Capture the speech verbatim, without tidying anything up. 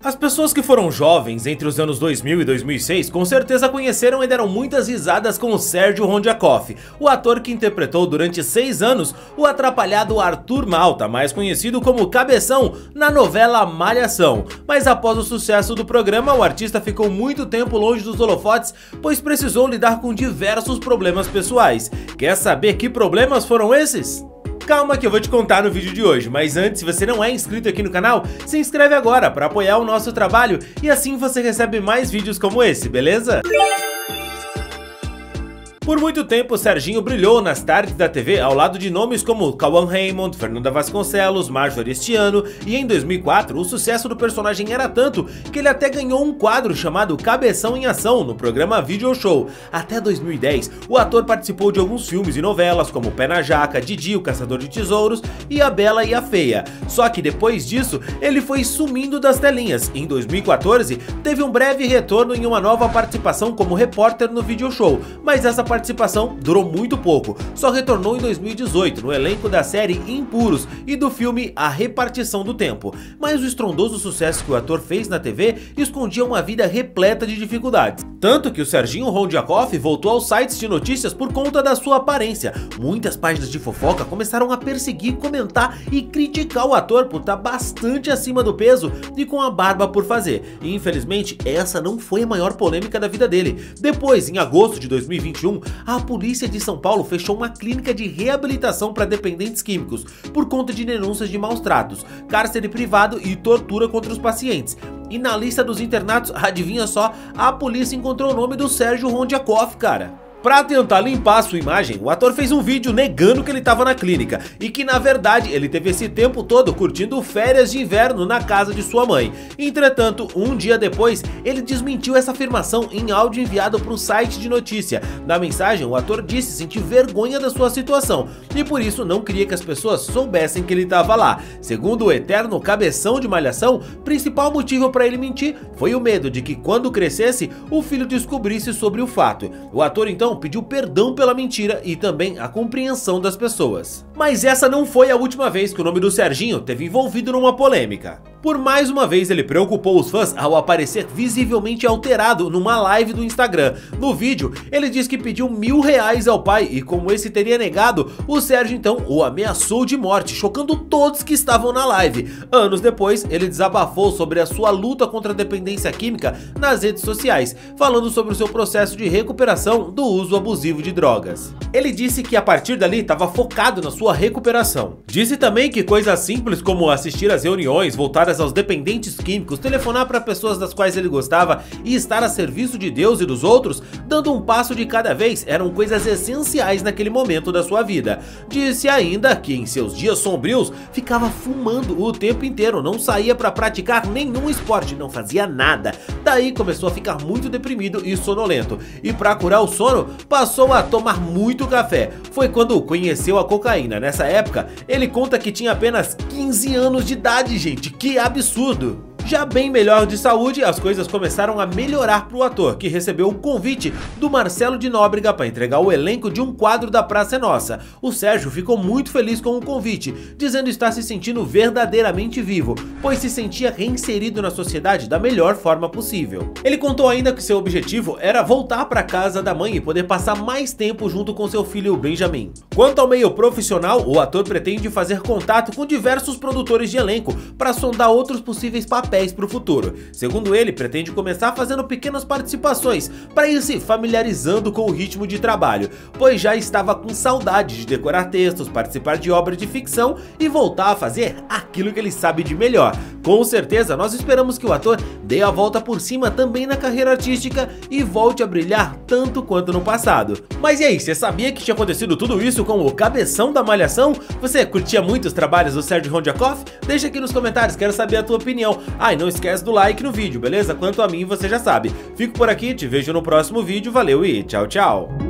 As pessoas que foram jovens entre os anos dois mil e dois mil e seis com certeza conheceram e deram muitas risadas com o Sérgio Rodjakov, o ator que interpretou durante seis anos o atrapalhado Arthur Malta, mais conhecido como Cabeção, na novela Malhação. Mas após o sucesso do programa, o artista ficou muito tempo longe dos holofotes, pois precisou lidar com diversos problemas pessoais. Quer saber que problemas foram esses? Calma que eu vou te contar no vídeo de hoje, mas antes, se você não é inscrito aqui no canal, se inscreve agora para apoiar o nosso trabalho e assim você recebe mais vídeos como esse, beleza? Por muito tempo, Serginho brilhou nas tardes da T V ao lado de nomes como Cauã Raymond, Fernanda Vasconcelos, Marjorie este ano, e em dois mil e quatro o sucesso do personagem era tanto que ele até ganhou um quadro chamado Cabeção em Ação no programa Video Show. Até dois mil e dez, o ator participou de alguns filmes e novelas como Pé na Jaca, Didi, o Caçador de Tesouros e A Bela e a Feia. Só que depois disso, ele foi sumindo das telinhas. Em dois mil e quatorze, teve um breve retorno em uma nova participação como repórter no Video Show, mas essa participação durou muito pouco, só retornou em dois mil e dezoito no elenco da série Impuros e do filme A Repartição do Tempo. Mas o estrondoso sucesso que o ator fez na T V escondia uma vida repleta de dificuldades. Tanto que o Serginho Rodjakov voltou aos sites de notícias por conta da sua aparência. Muitas páginas de fofoca começaram a perseguir, comentar e criticar o ator por estar bastante acima do peso e com a barba por fazer. E infelizmente essa não foi a maior polêmica da vida dele. Depois, em agosto de dois mil e vinte e um, a polícia de São Paulo fechou uma clínica de reabilitação para dependentes químicos por conta de denúncias de maus tratos, cárcere privado e tortura contra os pacientes. E na lista dos internatos, adivinha só, a polícia encontrou o nome do Sérgio Rodjakov, cara. Pra tentar limpar a sua imagem, o ator fez um vídeo negando que ele estava na clínica e que na verdade ele teve esse tempo todo curtindo férias de inverno na casa de sua mãe. Entretanto, um dia depois, ele desmentiu essa afirmação em áudio enviado para o site de notícia. Na mensagem, o ator disse sentir vergonha da sua situação e por isso não queria que as pessoas soubessem que ele estava lá. Segundo o eterno Cabeção de Malhação, principal motivo para ele mentir foi o medo de que quando crescesse, o filho descobrisse sobre o fato. O ator então pediu perdão pela mentira e também a compreensão das pessoas. Mas essa não foi a última vez que o nome do Serginho teve envolvido numa polêmica. Por mais uma vez ele preocupou os fãs ao aparecer visivelmente alterado numa live do Instagram. No vídeo, ele diz que pediu mil reais ao pai e como esse teria negado, o Sérgio então o ameaçou de morte, chocando todos que estavam na live. Anos depois, ele desabafou sobre a sua luta contra a dependência química nas redes sociais, falando sobre o seu processo de recuperação do uso abusivo de drogas. Ele disse que a partir dali estava focado na sua recuperação. Disse também que coisas simples como assistir às reuniões voltadas aos dependentes químicos, telefonar para pessoas das quais ele gostava e estar a serviço de Deus e dos outros, dando um passo de cada vez, eram coisas essenciais naquele momento da sua vida. Disse ainda que em seus dias sombrios ficava fumando o tempo inteiro, não saía para praticar nenhum esporte, não fazia nada. Daí começou a ficar muito deprimido e sonolento, e para curar o sono, passou a tomar muito café. Foi quando conheceu a cocaína. Nessa época, ele conta que tinha apenas quinze anos de idade, gente, que absurdo! Já bem melhor de saúde, as coisas começaram a melhorar para o ator, que recebeu o convite do Marcelo de Nóbrega para entregar o elenco de um quadro da Praça é Nossa. O Sérgio ficou muito feliz com o convite, dizendo estar se sentindo verdadeiramente vivo, pois se sentia reinserido na sociedade da melhor forma possível. Ele contou ainda que seu objetivo era voltar para casa da mãe e poder passar mais tempo junto com seu filho Benjamin. Quanto ao meio profissional, o ator pretende fazer contato com diversos produtores de elenco para sondar outros possíveis papéis para o futuro. Segundo ele, pretende começar fazendo pequenas participações para ir se familiarizando com o ritmo de trabalho, pois já estava com saudade de decorar textos, participar de obras de ficção e voltar a fazer aquilo que ele sabe de melhor. Com certeza, nós esperamos que o ator dê a volta por cima também na carreira artística e volte a brilhar tanto quanto no passado. Mas e aí, você sabia que tinha acontecido tudo isso com o Cabeção da Malhação? Você curtia muito os trabalhos do Sérgio Rodjakov? Deixa aqui nos comentários, quero saber a tua opinião. Ah, e não esquece do like no vídeo, beleza? Quanto a mim, você já sabe. Fico por aqui, te vejo no próximo vídeo, valeu e tchau, tchau!